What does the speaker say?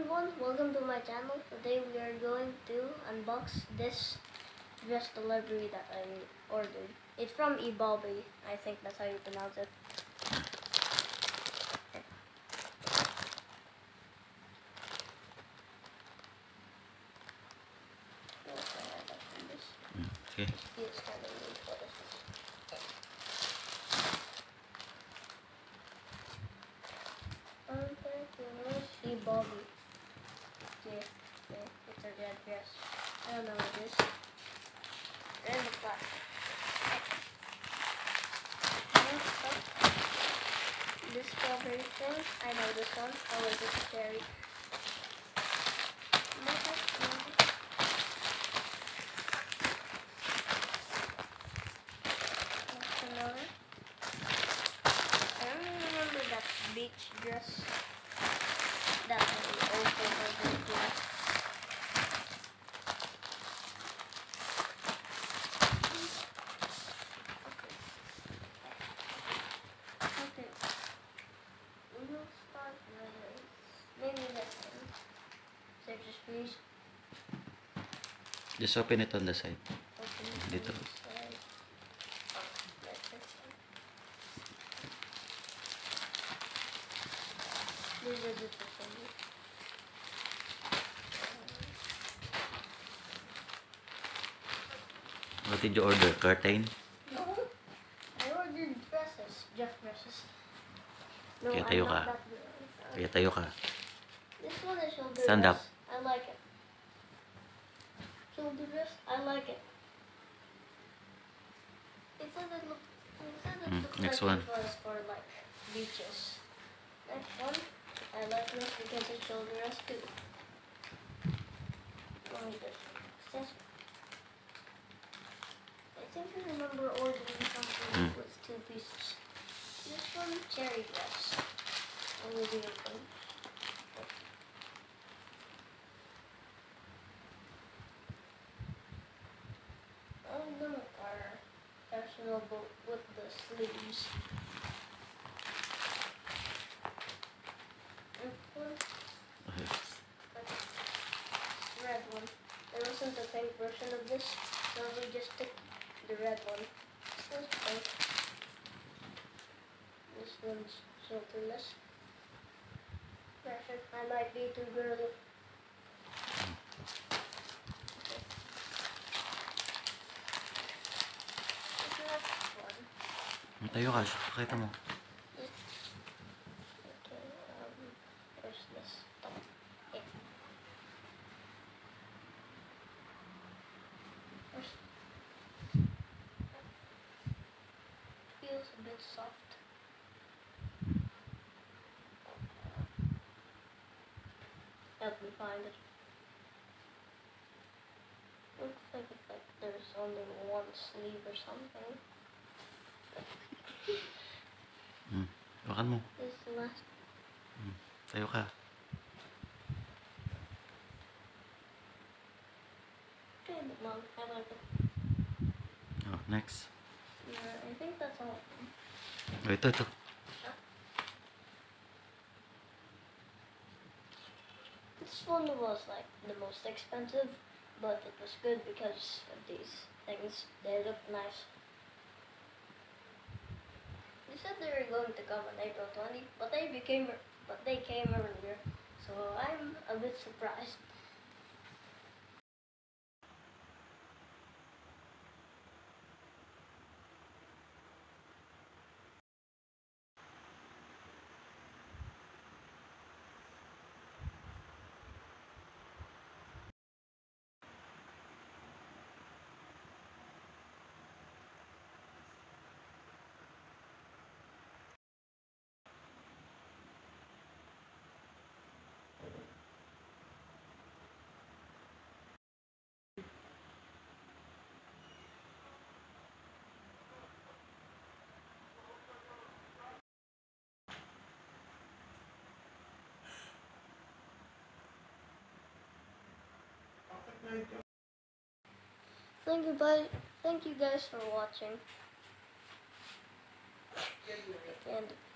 everyone, welcome to my channel. Today we are going to unbox this dress delivery that I ordered. It's from eBobby, I think that's how you pronounce it. Okay. It's kind of weird, but this is eBobby. Okay, it's a red dress. I don't know what it is. And the black. This strawberry thing, I know this one. Oh wait, this is cherry. That's another. I don't remember that beach dress. That was also very good. Okay. We'll start with maybe this one. So just please Just open it on the side. open it. Dito. Like this one. These are the two things. What did you order? Curtain? No, I ordered dresses, just dresses. No, Kaya I'm tayo not ka. that good. Kaya tayo ka. This one is shoulder Stand dress. up. I like it. Shoulder dress, I like it. It says it looks next like one. it was for like beaches. Next one, I like this because it's shoulder dress too. Let me just accessory. I think I remember ordering something with two pieces. This one, cherry dress. Let me do it one. All of them are fashionable with the sleeves. This one, red one. There wasn't a pink version of this, so we just took the red one. This one's pink. This one's shoulderless version. I might be too girly. This next one. Tayo ka. Pakita mo. Okay, there's this top. Yeah. Feels a bit soft. Help me find it. Looks like it's like there's only one sleeve or something. Hawakan mo. This is the last. Tayo ka. Okay, but long. I like it. Oh, next. I think that's all. Oh, ito. This one was like the most expensive, but it was good because of these things. They looked nice. They said they were going to come on April 20, but they came earlier, so I'm a bit surprised. Thank you guys for watching. And